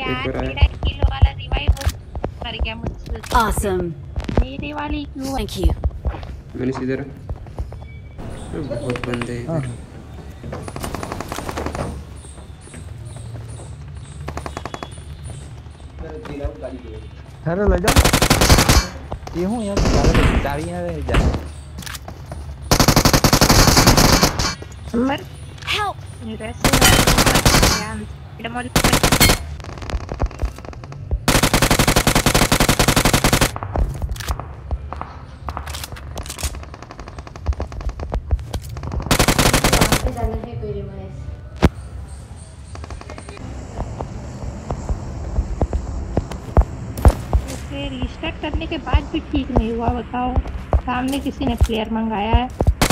यार और आया। मेरा किलो वाला रिवाइव मर गया मुझसे। Awesome. मेरे वाली क्यों? Thank you. मैंने सीधे रहा। बहुत बंदे हैं हाँ इधर। अरे ले जाओ ये हूँ यार चाबियाँ जा मर Help. मेरा से यार डमोल रीस्टार्ट करने के बाद भी ठीक नहीं हुआ। बताओ, सामने किसी ने प्लेयर मंगाया है।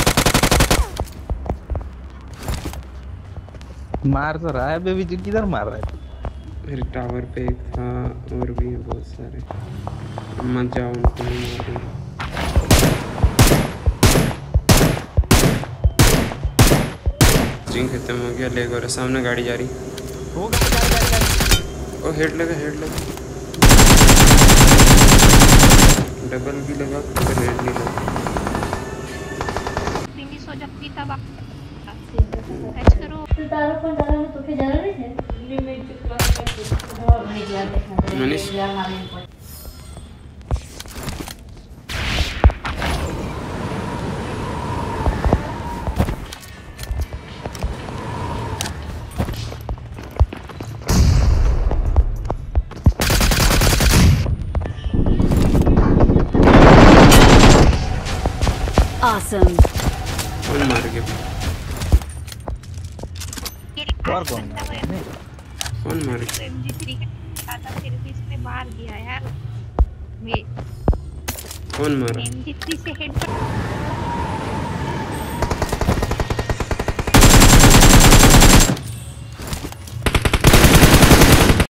मार तो रहा है बेबी जी किधर मार रहा है मेरे टावर पे एक था और भी हैं बहुत सारे। मत जाओ उनको नहीं मारूंगा। जिंक खत्म हो गया। लेग और सामने गाड़ी जा रही। वो गाड़ी ओ हेड लगा हेड लगा। डबल भी लगा पर हेड नहीं लगा। फिनिश हो जब भी तब टच करो। मनीष Awesome. कौन मार गया? और कौन कौन मार गया? MG3 का था फिर भी इसने मार दिया यार। कौन मारा? MG3 से हेड